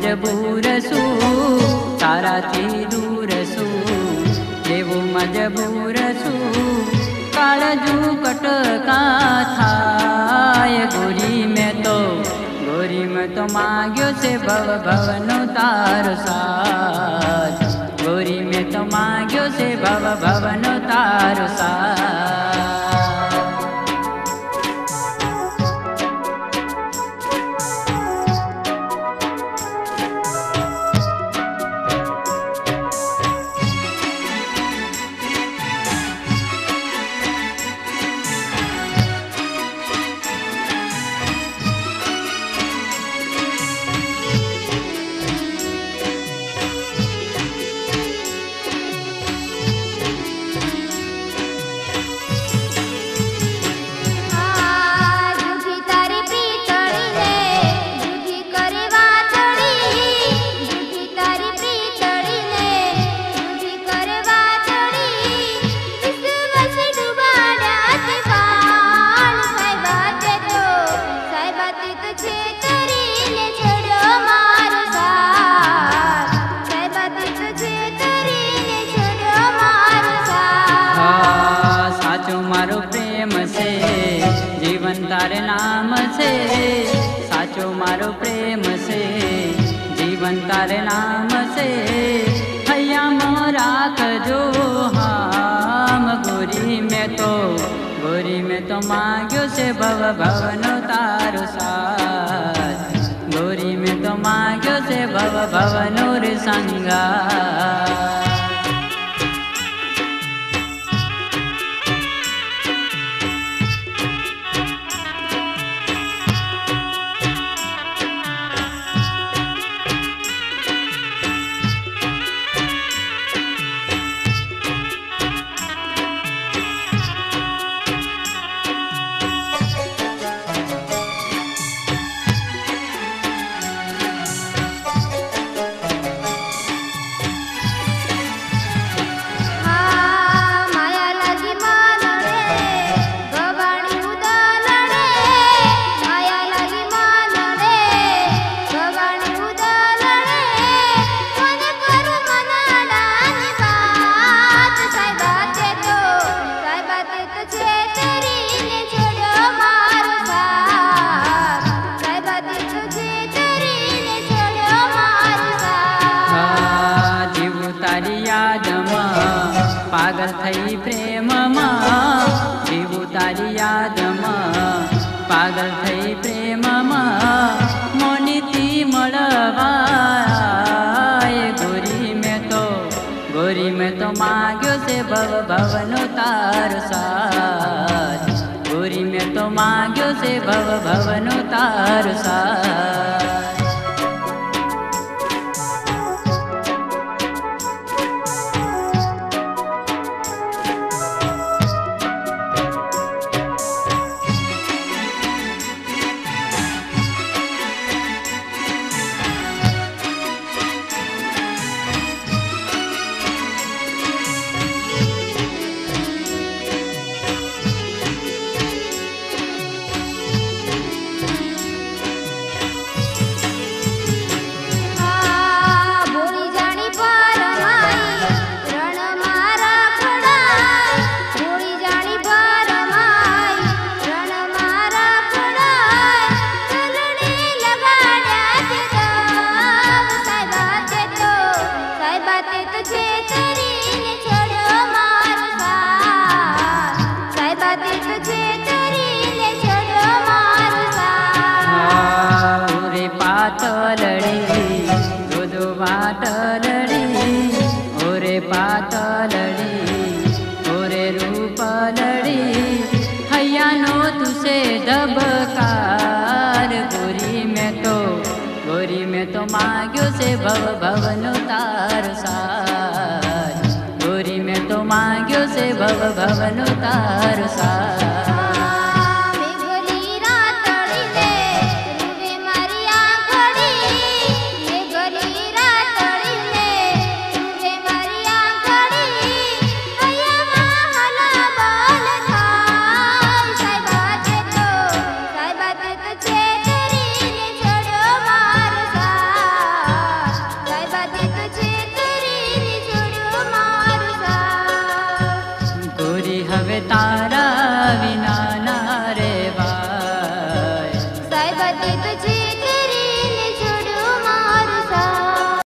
મજબૂર છું, તારાથી દૂર છું, એવું મજબૂર છું, કાળજુ કટકા થાય ગોરી મેં તો માગ્યો છે ભવ ભવનો તારો સાથ, ગોરી મેં તો માગ્યો છે ભવ ભવનો તારો સાથ. મારો પ્રેમ છે જીવન તારે નામ છે, સાચો મારો પ્રેમ છે જીવન તારે નામ છે, હૈયામાં રાખજો હામ ગોરી મેં તો માગ્યો છે ભવ ભવનો તારો સાથ, ગોરી મેં તો માગ્યો છે ભવ ભવનો રે સંગાથ. પાગલ થઈ પ્રેમમાં જીવું તારી યાદમાં, પાગલ થઈ પ્રેમમાં મોનીથી મળવાય ગોરી મેં તો માગ્યો છે ભવ ભવનો તારો સાથ, ગોરી મેં તો માગ્યો છે ભવ ભવનો તારો સાથ. પાતળડી ઓરે રૂપલડી હૈયાનો તુસે ધબકાર ગોરી મેં તો માગ્યો છે ભવ ભવનો તારો સાથ, ગોરી મેં તો માગ્યો છે ભવ ભવનો તારો સાથ. કઈ તો છે